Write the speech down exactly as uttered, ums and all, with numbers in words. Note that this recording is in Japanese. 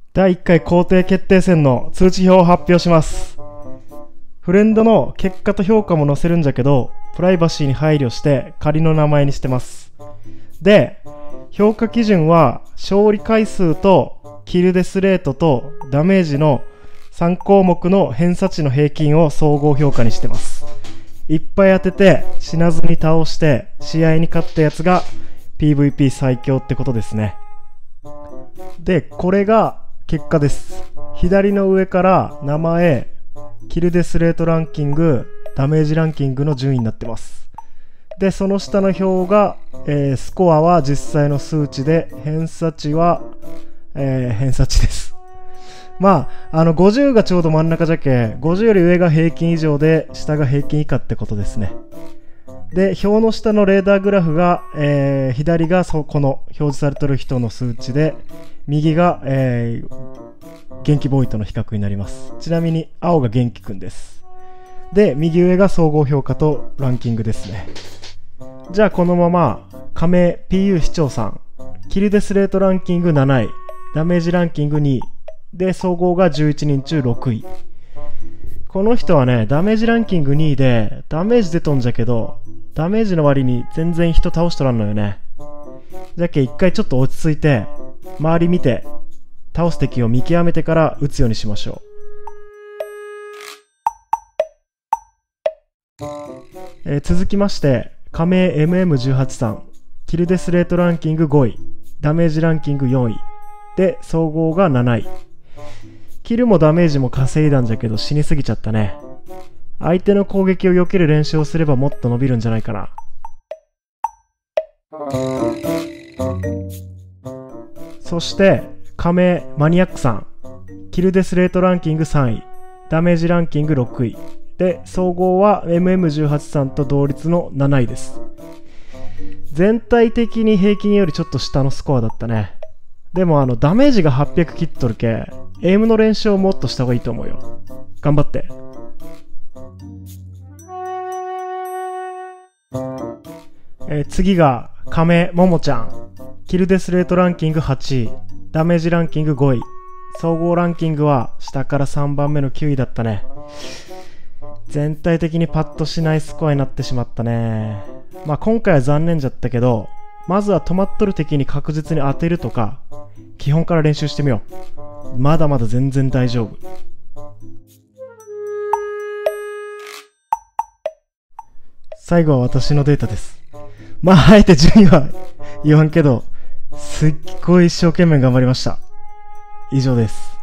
だいいっかい工程決定戦の通知表を発表します。フレンドの結果と評価も載せるんじゃけど、プライバシーに配慮して仮の名前にしてます。で、評価基準は勝利回数とキルデスレートとダメージのさん項目の偏差値の平均を総合評価にしてます。いっぱい当てて死なずに倒して試合に勝ったやつが ピーブイピー 最強ってことですね。で、これが結果です。左の上から名前、キルデスレートランキング、ダメージランキングの順位になってます。で、その下の表が、えー、スコアは実際の数値で、偏差値は、えー、偏差値です。まあ、あのごじゅうがちょうど真ん中じゃけ、ごじゅうより上が平均以上で下が平均以下ってことですね。で、表の下のレーダーグラフが、えー、左がそこの表示されてる人の数値で、右が、えー、元気ボーイとの比較になります。ちなみに青が元気くんです。で、右上が総合評価とランキングですね。じゃあこのまま加盟 ピーユー 市長さん、キルデスレートランキングなない、ダメージランキングにいで、総合がじゅういちにん中ろくい。この人はね、ダメージランキングにいでダメージ出とんじゃけど、ダメージの割に全然人倒しとらんのよね。じゃけ一回ちょっと落ち着いて周り見て倒す敵を見極めてから撃つようにしましょう。えー、続きまして加盟 エムエムじゅうはち さん、キルデスレートランキングごい、ダメージランキングよんいで、総合がなない。キルもダメージも稼いだんじゃけど死にすぎちゃったね。相手の攻撃を避ける練習をすればもっと伸びるんじゃないかな。そして加盟マニアックさん、キルデスレートランキングさんい、ダメージランキングろくいで、総合は エムエムじゅうはち さんと同率のなないです。全体的に平均よりちょっと下のスコアだったね。でもあのダメージがはっぴゃく切っとるけ、エイムの練習をもっとした方がいいと思うよ。頑張って。えー、次が加盟ももちゃん、キルデスレートランキングはちい、ダメージランキングごい、総合ランキングは下からさんばんめのきゅういだったね。全体的にパッとしないスコアになってしまったね。まあ今回は残念じゃったけど、まずは止まっとる敵に確実に当てるとか、基本から練習してみよう。まだまだ全然大丈夫。最後は私のデータです。まああえて順位は言わんけど、すっごい一生懸命頑張りました。以上です。